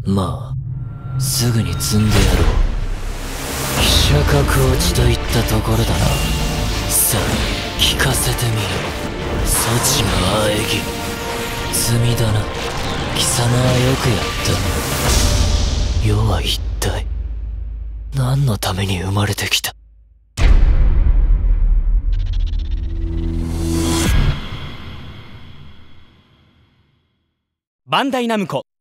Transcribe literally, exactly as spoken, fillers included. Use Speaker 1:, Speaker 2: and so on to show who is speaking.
Speaker 1: まあすぐに積んでやろう。飛車角落ちといったところだな。さあ聞かせてみろ。そちが喘ぎ。積みだな。貴様はよくやった。世は一体何のために生まれてきた。
Speaker 2: バンダイナムコ